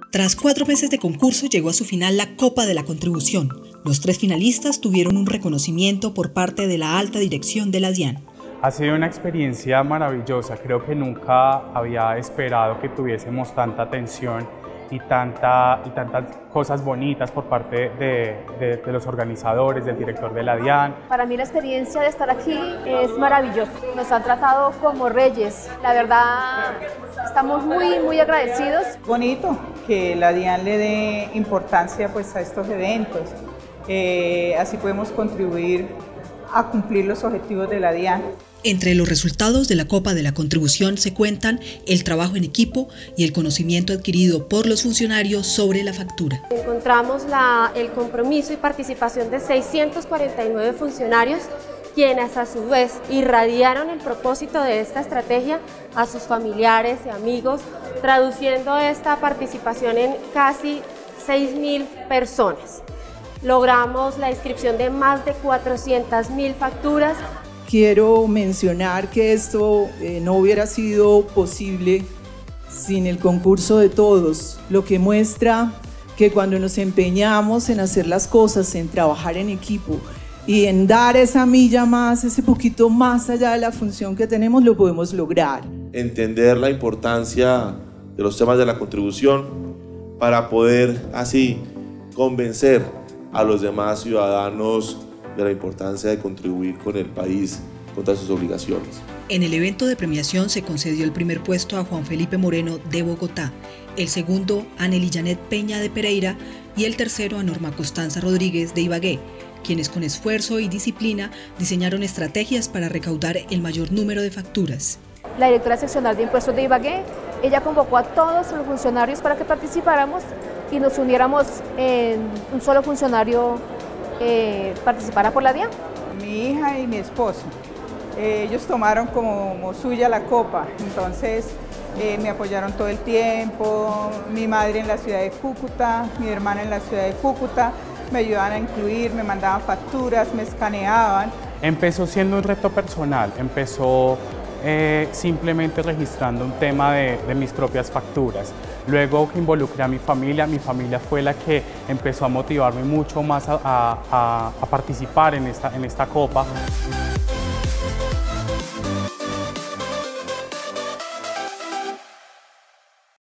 Tras 4 meses de concurso llegó a su final la Copa de la Contribución. Los 3 finalistas tuvieron un reconocimiento por parte de la alta dirección de la DIAN. Ha sido una experiencia maravillosa, creo que nunca había esperado que tuviésemos tanta atención y tantas cosas bonitas por parte de los organizadores, del director de la DIAN. Para mí la experiencia de estar aquí es maravillosa, nos han tratado como reyes, la verdad estamos muy agradecidos. Bonito que la DIAN le dé importancia pues, a estos eventos, así podemos contribuir a cumplir los objetivos de la DIAN. Entre los resultados de la Copa de la Contribución se cuentan el trabajo en equipo y el conocimiento adquirido por los funcionarios sobre la factura. Encontramos el compromiso y participación de 649 funcionarios, quienes a su vez irradiaron el propósito de esta estrategia a sus familiares y amigos, traduciendo esta participación en casi 6.000 personas. Logramos la inscripción de más de 400.000 facturas. Quiero mencionar que esto no hubiera sido posible sin el concurso de todos, lo que muestra que cuando nos empeñamos en hacer las cosas, en trabajar en equipo y en dar esa milla más, ese poquito más allá de la función que tenemos, lo podemos lograr. Entender la importancia de los temas de la contribución para poder así convencer a los demás ciudadanos de la importancia de contribuir con el país contra sus obligaciones. En el evento de premiación se concedió el primer puesto a Juan Felipe Moreno de Bogotá, el segundo a Nelly Janet Peña de Pereira y el tercero a Norma Constanza Rodríguez de Ibagué, quienes con esfuerzo y disciplina diseñaron estrategias para recaudar el mayor número de facturas. La directora seccional de impuestos de Ibagué, ella convocó a todos los funcionarios para que participáramos y nos uniéramos en un solo funcionario participara por la DIAN. Mi hija y mi esposo, ellos tomaron como suya la copa, entonces me apoyaron todo el tiempo, mi madre en la ciudad de Cúcuta, mi hermana en la ciudad de Cúcuta, me ayudaban a incluir, me mandaban facturas, me escaneaban. Empezó siendo un reto personal, empezó simplemente registrando un tema de mis propias facturas. Luego que involucré a mi familia fue la que empezó a motivarme mucho más a participar en esta copa.